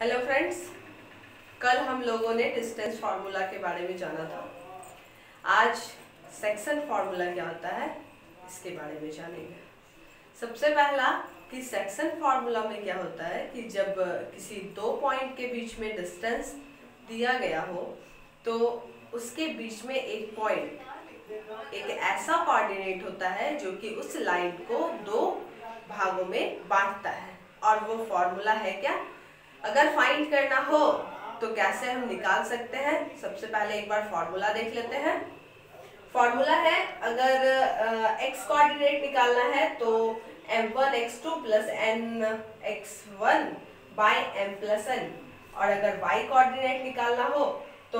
Hello friends, कल हम लोगों ने डिस्टेंस फार्मूला के बारे में जाना था। आज सेक्शन फार्मूला क्या होता है इसके बारे में जानेंगे। सबसे पहला कि सेक्शन फार्मूला में क्या होता है कि जब किसी दो पॉइंट के बीच में डिस्टेंस दिया गया हो तो उसके बीच में एक पॉइंट एक ऐसा कोऑर्डिनेट होता है जो कि उस लाइन को दो भागों में बांटता है, और वो फॉर्मूला है क्या। अगर फाइंड करना हो तो कैसे हम निकाल सकते हैं। सबसे पहले एक बार फॉर्मूला देख लेते हैं। फॉर्मूला है, अगर x कोऑर्डिनेट निकालना है तो m1 x2 plus n x1 by m plus n, और अगर y कोऑर्डिनेट निकालना हो तो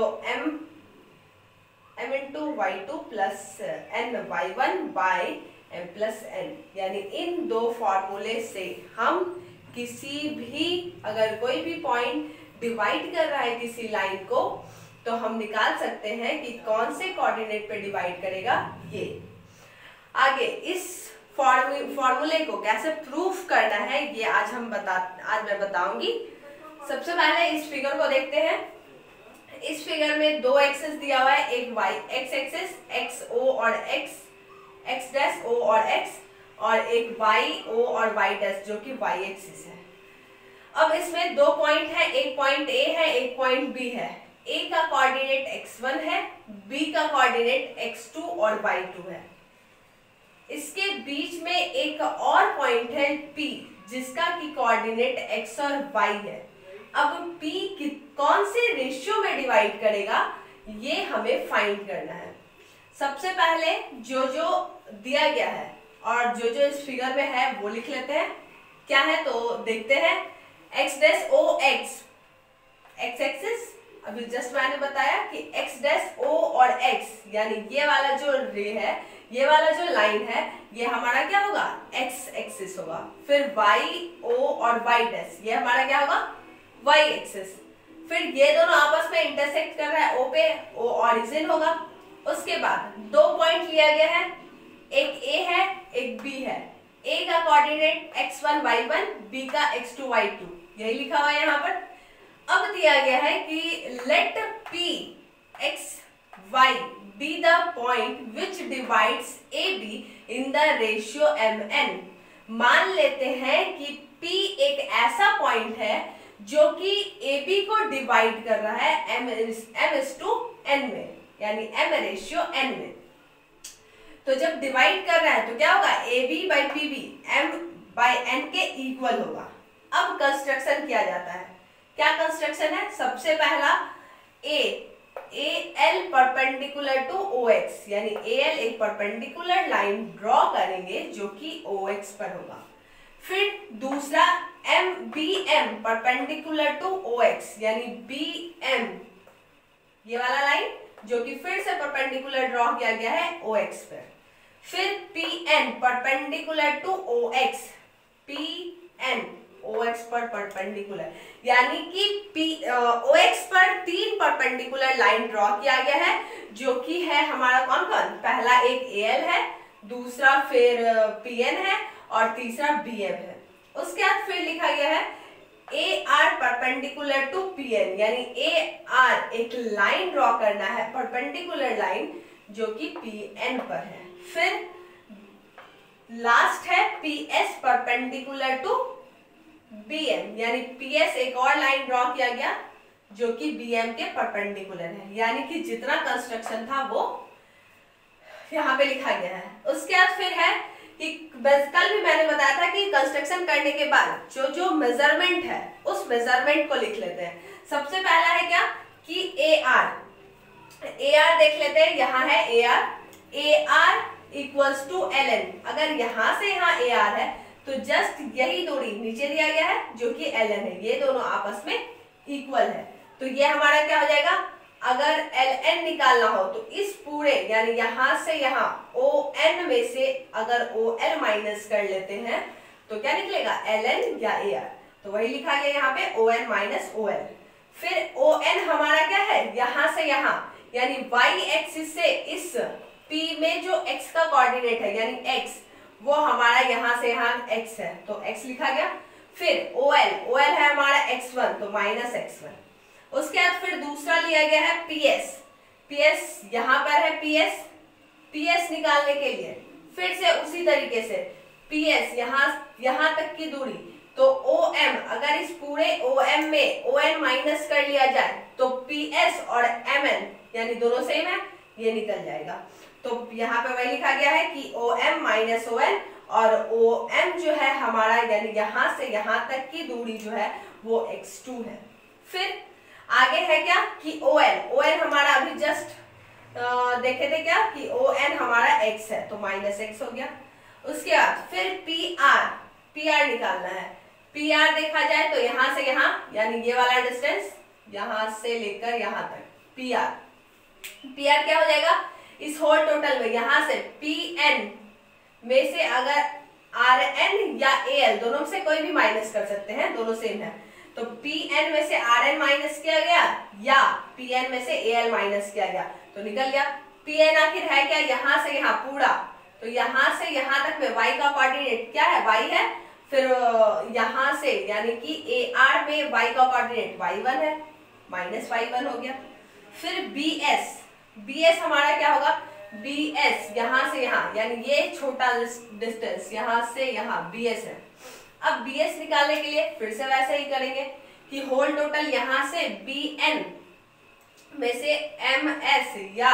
m into y2 plus n y1 by m plus n। यानी इन दो फॉर्मूले से हम किसी भी, अगर कोई भी पॉइंट डिवाइड कर रहा है किसी लाइन को, तो हम निकाल सकते हैं कि कौन से कोऑर्डिनेट पे डिवाइड करेगा ये। आगे इस फॉर्मूले को कैसे प्रूफ करना है ये आज मैं बताऊंगी। सबसे पहले इस फिगर को देखते हैं। इस फिगर में दो एक्सेस दिया हुआ है, एक y x axis x o और x डैश o और x, और एक y o और y डैश जो कि y एक्सिस है। अब इसमें दो पॉइंट है, एक पॉइंट A है, एक पॉइंट B है। A का कोऑर्डिनेट x1 है, B का कोऑर्डिनेट x2 और y2 है। इसके बीच में एक और पॉइंट है P, जिसका की कोऑर्डिनेट x और y है। अब P कौन से रेशियो में डिवाइड करेगा ये हमें फाइंड करना है। सबसे पहले जो जो दिया गया है और जो जो इस फिगर में है वो लिख लेते हैं। क्या है तो देखते हैं। x dash o x axis, अभी जस्ट मैंने बताया कि x डैश o और x, यानी ये वाला जो रे है, ये वाला जो लाइन है, ये हमारा क्या होगा, x एक्सिस होगा। फिर y o और y डैश, ये हमारा क्या होगा, y एक्सिस। फिर ये दोनों आपस में इंटरसेक्ट कर रहा है o पे, o ऑरिजिन होगा। उसके बाद दो पॉइंट लिया गया है, एक A है एक B है। A का कोऑर्डिनेट x1 y1, B का x2 y2, यही लिखा हुआ है यहाँ पर। अब दिया गया है कि let P x y be the point which divides AB in the ratio mn। मान लेते हैं कि P एक ऐसा पॉइंट है जो कि AB को डिवाइड कर रहा है m/n में, यानी m/n में। तो जब डिवाइड कर रहा है तो क्या होगा, AB बाई PB m/n के इक्वल होगा। अब कंस्ट्रक्शन किया जाता है। क्या कंस्ट्रक्शन है, सबसे पहला AL परपेंडिकुलर टू OX, यानी AL एक परपेंडिकुलर लाइन ड्रॉ करेंगे जो कि OX पर होगा। फिर दूसरा BM परपेंडिकुलर टू OX, यानी BM ये वाला लाइन जो कि फिर से परपेंडिकुलर ड्रॉ किया गया है OX पर। फिर PN perpendicular to OX, PN OX पर परपेंडिकुलर, यानी कि OX पर तीन परपेंडिकुलर लाइन ड्रॉ किया गया है जो कि है हमारा कौन कौन, पहला एक AL है, दूसरा फिर PN है और तीसरा BM है। उसके बाद फिर लिखा गया है AR परपेंडिकुलर टू PN, यानी AR एक लाइन ड्रॉ करना है, परपेंडिकुलर लाइन जो कि PN पर है। फिर लास्ट है PS परपेंडिकुलर टू BM, यानी PS एक और लाइन ड्रॉ किया गया जो कि BM के परपेंडिकुलर है। यानी कि जितना कंस्ट्रक्शन था वो यहाँ पे लिखा गया है। उसके बाद फिर है कि कल भी मैंने बताया था कि कंस्ट्रक्शन करने के बाद जो जो मेजरमेंट है उस मेजरमेंट को लिख लेते हैं। सबसे पहला है क्या कि AR देख लेते हैं। यहाँ है AR इक्वल्स टू LN। अगर यहाँ से यहाँ AR है तो जस्ट यही दूरी नीचे दिया गया है जो कि LN है, ये दोनों आपस में इक्वल है। तो ये हमारा क्या हो जाएगा, अगर LN निकालना हो तो इस पूरे, यानी यहाँ से यहाँ ON में से अगर OL माइनस कर लेते हैं तो क्या निकलेगा, LN या AR। तो वही लिखा गया यहाँ पे ON माइनस OL। फिर ON हमारा क्या है, यहाँ से यहाँ, यानी y एक्सिस से इस P में जो x का कोऑर्डिनेट है यानी x, वो हमारा यहाँ से यहाँ x है तो x लिखा गया। फिर OL है हमारा x1 तो माइनस x1। उसके बाद फिर दूसरा लिया गया है PS यहाँ पर है PS निकालने के लिए फिर से उसी तरीके से PS यहाँ तक की दूरी तो OM, अगर इस पूरे OM में ON माइनस कर लिया जाए तो PS और MN यानी दोनों सेम है, ये निकल जाएगा। तो यहाँ पे वही लिखा गया है कि OM माइनस ON और OM जो है हमारा यानी यहाँ से यहाँ तक की दूरी जो है वो x2 है। फिर आगे है क्या कि ON हमारा अभी जस्ट देखे थे क्या कि ON हमारा x है तो माइनस x हो गया। उसके बाद फिर PR निकालना है। PR देखा जाए तो यहाँ से यहाँ यानी ये वाला डिस्टेंस यहाँ से लेकर यहाँ तक PR क्या हो जाएगा इस होल टोटल में यहाँ से PN में से अगर RN या AL दोनों से कोई भी माइनस कर सकते हैं, दोनों सेम है, तो PN में से RN माइनस किया गया या PN में से AL माइनस किया गया तो निकल गया। PN आखिर है क्या यहाँ से यहाँ पूरा, तो यहाँ से यहाँ तक में y का कोऑर्डिनेट क्या है y है, फिर यहाँ से यानी कि AR में y का कोऑर्डिनेट y1 है माइनस y1 हो गया। फिर BS हमारा क्या होगा BS यहाँ से यहाँ यानी ये छोटा डिस्टेंस यहाँ से यहाँ BS है। अब BS निकालने के लिए फिर से वैसे ही करेंगे कि होल टोटल यहाँ से BN में से MS या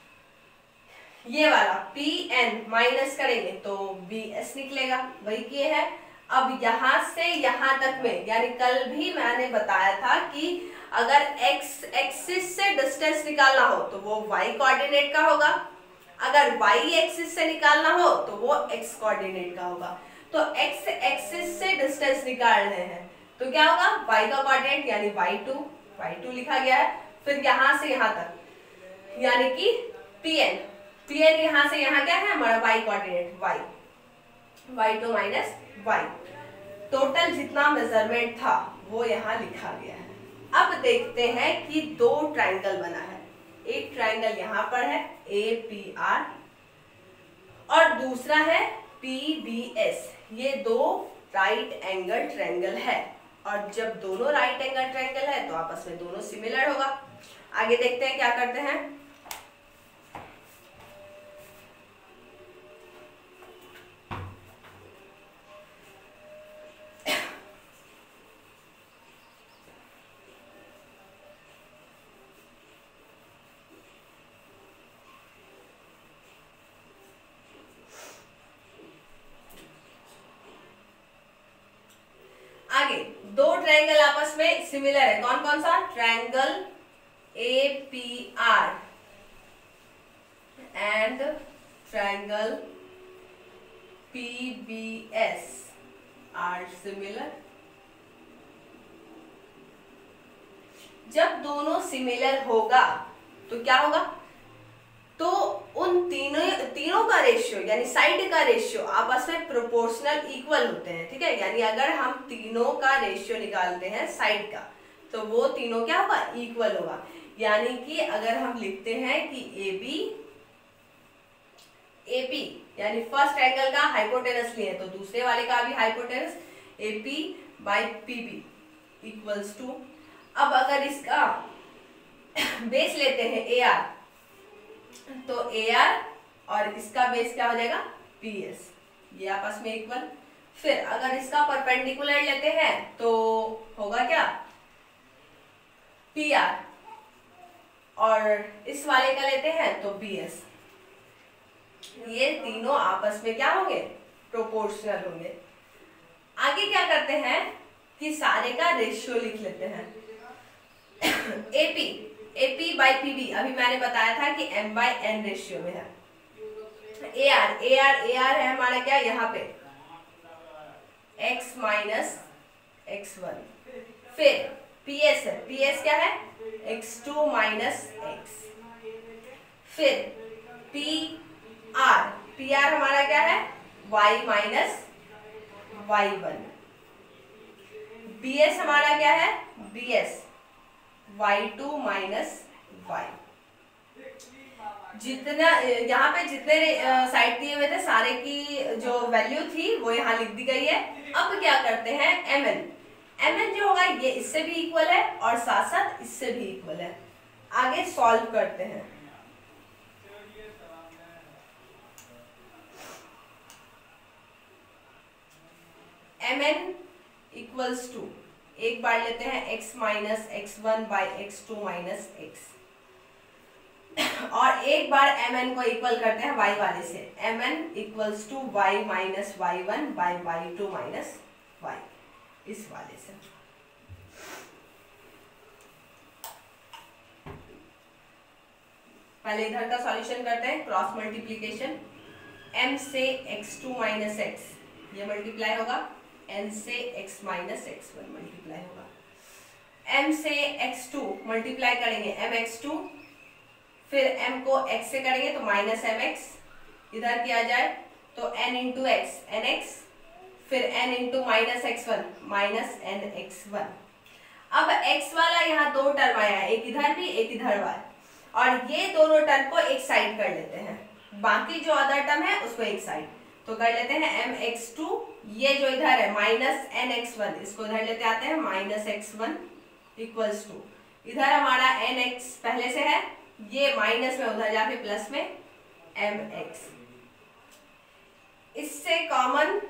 ये वाला PN माइनस करेंगे तो BS निकलेगा, वही किए है। अब यहाँ से यहाँ तक में यानी कल भी मैंने बताया था कि अगर x एक्सिस से डिस्टेंस निकालना हो तो वो y कोऑर्डिनेट का होगा, अगर y एक्सिस से निकालना हो तो वो x कोऑर्डिनेट का होगा। तो x एक्सिस से डिस्टेंस निकाल रहे हैं तो क्या होगा y का कोऑर्डिनेट यानी y2 लिखा गया है। फिर यहाँ से यहाँ तक यानी कि PN यहाँ से यहाँ क्या है हमारा y coordinate y2 minus y। Total जितना मेजरमेंट था वो यहाँ लिखा गया है। अब देखते हैं कि दो ट्रायंगल बना है, एक ट्रायंगल यहाँ पर है APR और दूसरा है PBS। ये दो राइट एंगल ट्रायंगल है और जब दोनों राइट एंगल ट्रायंगल है तो आपस में दोनों सिमिलर होगा। आगे देखते हैं क्या करते हैं। आगे दो ट्रायंगल आपस में सिमिलर है, कौन कौन सा, triangle APR and triangle PBS are similar. जब दोनों सिमिलर होगा तो क्या होगा, तो उन तीनों का रेशियो यानी साइड का रेशियो आपस में प्रोपोर्शनल इक्वल होते हैं। ठीक है, यानी अगर हम तीनों का रेशियो निकालते हैं साइड का तो वो तीनों क्या होगा, इक्वल होगा। यानी कि अगर हम लिखते हैं कि AP यानी फर्स्ट एंगल का हाइपोटेनस लिए तो दूसरे वाले का भी hypotenuse AP by PB equals to, अब अगर इसका बेस लेते हैं AR तो AR और इसका बेस क्या हो जाएगा PS, ये आपस में इक्वल। फिर अगर इसका परपेंडिकुलर लेते हैं तो होगा क्या PR और इस वाले का लेते हैं तो PS, ये तीनों आपस में क्या होंगे, प्रोपोर्शनल होंगे। आगे क्या करते हैं कि सारे का रेशियो लिख लेते हैं। AP बाई PB अभी मैंने बताया था कि M बाई N रेशियो में है। AR है हमारा क्या यहाँ पे X माइनस X1। फिर PS है, PS क्या है X2 माइनस X। फिर PR हमारा क्या है Y माइनस Y1। BS हमारा क्या है BS Y2 माइनस Y। जितना यहाँ पे जितने साइड दिए हुए थे सारे की जो वैल्यू थी वो यहाँ लिख दी गई है। अब क्या करते हैं, mn जो होगा ये इससे भी इक्वल है और साथ साथ इससे भी इक्वल है। आगे सॉल्व करते हैं। mn इक्वल्स टू, एक बार लेते हैं x minus x1 by x2 minus x, और एक बार mn को इक्वल करते हैं y वाले से। mn equals to y minus y1 by y2 minus y, इस वाले से। पहले इधर का सॉल्यूशन करते हैं, क्रॉस मल्टीप्लीकेशन। m से x2 माइनस x ये मल्टीप्लाई होगा, n से x माइनस x1 मल्टीप्लाई होगा। m से x2 मल्टीप्लाई करेंगे mx2, फिर m को x से करेंगे तो माइनस mx, इधर किया जाए तो n इंटू x nx, फिर n into minus x1 minus nx1। अब x वाला यहाँ दो टर्म आया है, एक इधर भी एक इधर वाला, और ये दोनों टर्म को एक साइड कर लेते हैं, बाकी जो अदर टर्म है उसको एक साइड तो कर लेते हैं mx2, ये जो इधर है माइनस nx1 इसको इधर लेते आते हैं माइनस x1 इक्वल्स टू, इधर हमारा nx पहले से है, ये माइनस में उधर जाके प्लस में mx, इससे कॉमन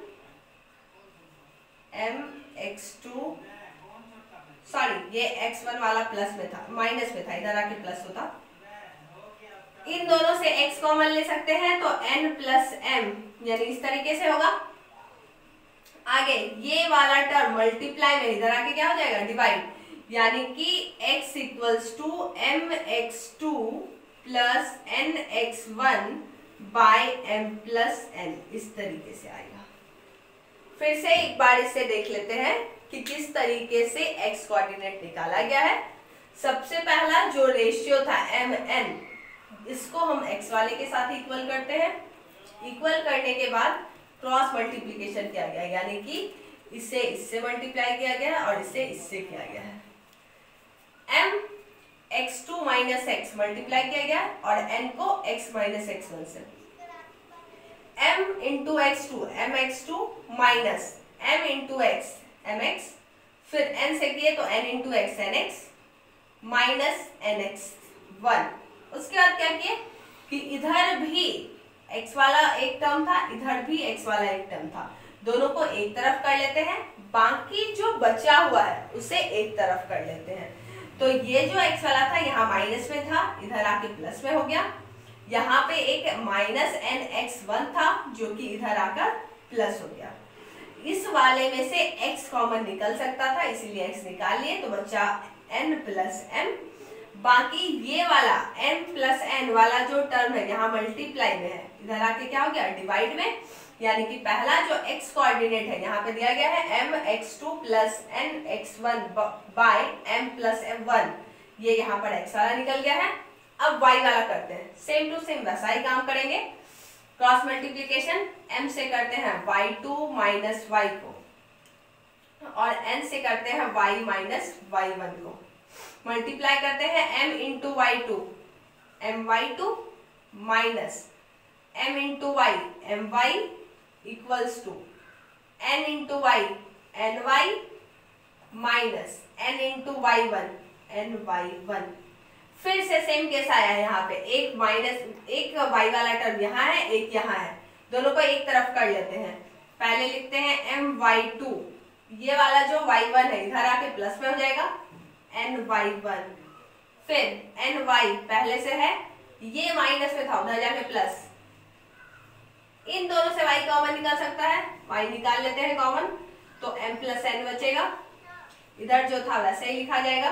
mx2, सॉरी ये x1 वाला प्लस में था, माइनस में था, इधर आके प्लस होता। इन दोनों से x कॉमन ले सकते हैं तो n प्लस m, यानी इस तरीके से होगा। आगे ये वाला टर्म मल्टीप्लाई में इधर आके क्या हो जाएगा, डिवाइड, यानी कि x equals to mx2 plus nx1 by m plus n, इस तरीके से आएगा। फिर से एक बार इसे देख लेते हैं कि किस तरीके से x कोऑर्डिनेट निकाला गया है। सबसे पहला जो रेशियो था mn, इसको हम x वाले के साथ इक्वल करते हैं। इक्वल करने के बाद क्रॉस मल्टीप्लिकेशन किया गया, यानी कि इसे इससे मल्टीप्लाई किया गया और इसे इससे किया गया है। m x2 minus x multiply किया गया और n को x माइनस x1 से। m into x2 mx2 minus m into x mx, फिर n से किए तो n into x nx minus nx1। उसके बाद क्या किए कि इधर भी x वाला एक टर्म था, इधर भी x वाला एक टर्म था, दोनों को एक तरफ कर लेते हैं, बाकी जो बचा हुआ है उसे एक तरफ कर लेते हैं। तो ये जो x वाला था यहाँ माइनस में था, इधर आके प्लस में हो गया। यहाँ पे एक माइनस nx1 था जो कि इधर आकर प्लस हो गया। इस वाले में से x कॉमन निकल सकता था, इसीलिए x निकाल लिए तो बचा n प्लस m। बाकी ये वाला n प्लस n वाला जो टर्म है यहाँ मल्टीप्लाई में है, इधर आके क्या हो गया, डिवाइड में, यानी कि पहला जो x कोऑर्डिनेट है यहाँ पे दिया गया है mx2 plus nx1 by m plus m1, ये यहाँ पर x वाला निकल गया है। अब y वाला करते हैं, सेम टू सेम वैसा ही काम करेंगे। क्रॉस मल्टीप्लिकेशन, m से करते हैं y2 माइनस y को, और n से करते हैं y माइनस y1 को। मल्टीप्लाई करते हैं m into y2 my2 minus m into y my equals to n into y ny minus n into y1 ny1। फिर से सेम केस आया है, यहाँ पे एक माइनस एक y वाला टर्म यहाँ है, एक यहाँ है, दोनों को एक तरफ कर लेते हैं। पहले लिखते हैं my2, ये वाला जो y1 है इधर आके प्लस में हो जाएगा ny1, फिर ny पहले से है, ये माइनस में था उधर जाके प्लस, इन दोनों से y कॉमन निकाल सकता है, y निकाल लेते हैं कॉमन तो m प्लस n बचेगा, इधर जो था वैसे ही लिखा जाएगा।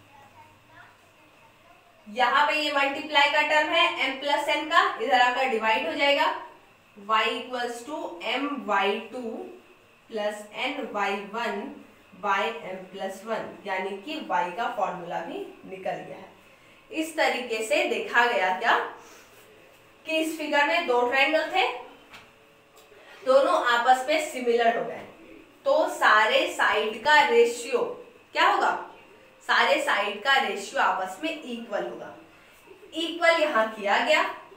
यहाँ पे ये मल्टीप्लाई का टर्म है m प्लस n का, इधर आकर डिवाइड हो जाएगा, y equals to my2 plus ny1 by m plus 1, यानी कि y का फॉर्मूला भी निकल गया है। इस तरीके से देखा गया क्या कि इस फिगर में दो ट्रायंगल थे, दोनों आपस में सिमिलर हो गए, तो सारे साइड का रेशियो क्या होगा, सारे साइड का रेशियो आपस में इक्वल होगा। इक्वल यहाँ किया गया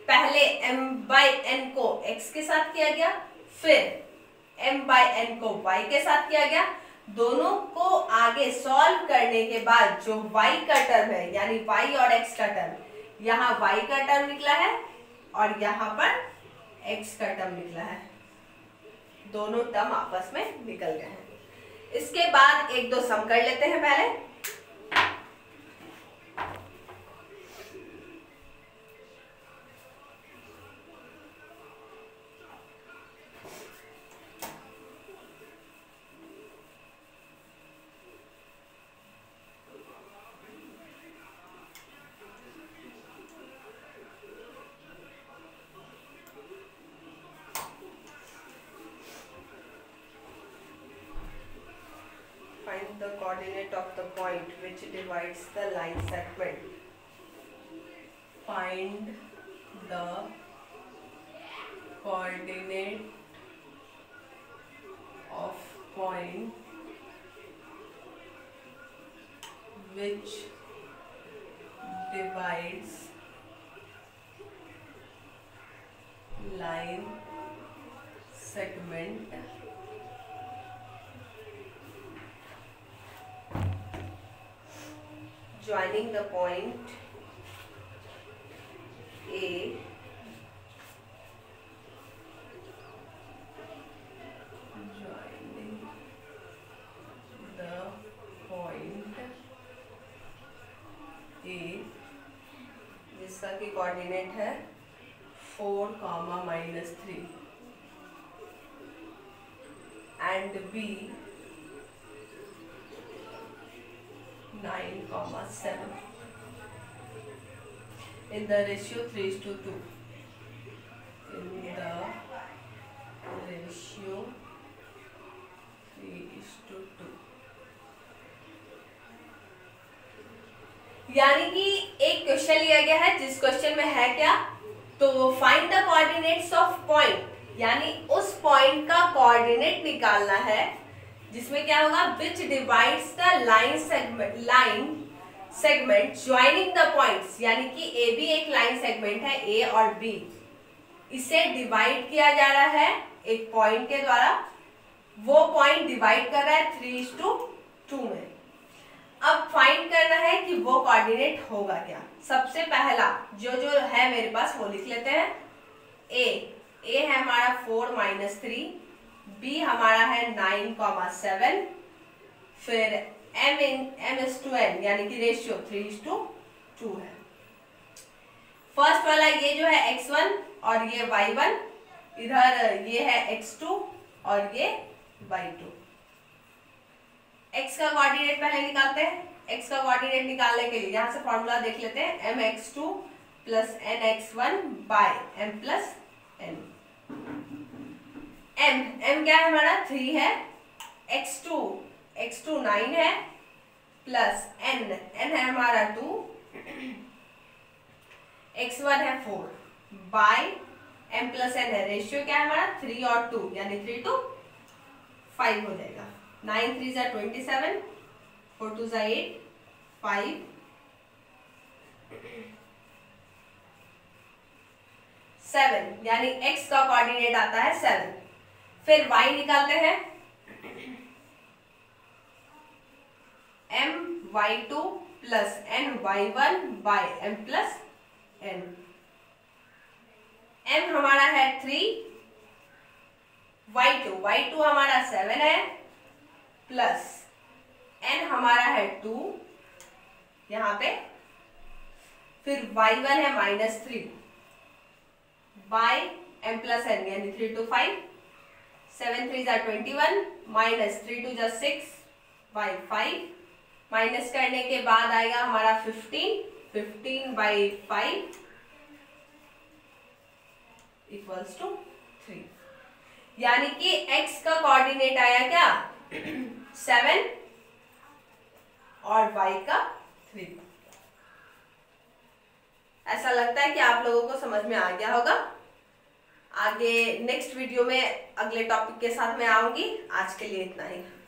पहले m बाई n को x के साथ किया गया, फिर m बाई n को y के साथ किया गया। दोनों को आगे सॉल्व करने के बाद जो y का टर्म है, यानी y और x का टर्म, यहाँ y का टर्म निकला है और यहाँ पर x का टर्म निकला है। दोनों टर्म आपस में निकल गए हैं। इसके बाद एक दो सम कर लेते हैं पहले। Find the coordinate of the point which divides the line segment. Find the coordinate of point which divides line segment joining the point A जिसका की कोऑर्डिनेट है 4, -3 and B 9, 7 in the ratio 3:2. In the ratio 3:2. यानी कि एक question लिया गया है, जिस क्वेश्चन में है क्या, तो find the coordinates of point, यानी उस पॉइंट का कोऑर्डिनेट निकालना है जिसमें क्या होगा, which divides the line segment joining the points, यानी कि ए बी एक लाइन सेगमेंट है, ए और बी, इसे डिवाइड किया जा रहा है एक पॉइंट के द्वारा। वो पॉइंट डिवाइड कर रहा है 3:2 में। अब फाइंड करना है कि वो कोऑर्डिनेट होगा क्या। सबसे पहला जो है मेरे पास वो लिख लेते हैं। ए है हमारा 4, -3, बी हमारा है 9, 7, फिर m/n यानी कि रेशियो 3:2 है। फर्स्ट वाला ये जो है x1 और ये y1, इधर ये है x2 और ये y2। x का कोऑर्डिनेट पहले निकालते हैं। x का कोऑर्डिनेट निकालने के लिए यहाँ से फॉर्मूला देख लेते हैं, mx2 + nx1 / m+n। m क्या है हमारा 3 है, x2 9 है, प्लस n है हमारा 2, x1 है 4 बाय m+n है। रेशियो क्या है हमारा 3 और 2, यानी 3:5 हो जाएगा। 9 3 = 27, 4 2 = 8, 5 7, यानी x का कोऑर्डिनेट आता है 7। फिर y निकालते हैं, my2 + ny1 / m+n। m हमारा है 3, y2 हमारा 7 है, प्लस n हमारा है 2 यहाँ पे, फिर y1 है -3 बाय m+n, यानी 3:5, 7 3 = 21, -3 2 = 6 बाय 5, माइनस करने के बाद आएगा हमारा 15/5 = 3, यानी कि x का कोऑर्डिनेट आया क्या 7 और y का 3। ऐसा लगता है कि आप लोगों को समझ में आ गया होगा। आगे नेक्स्ट वीडियो में अगले टॉपिक के साथ मैं आऊंगी। आज के लिए इतना ही।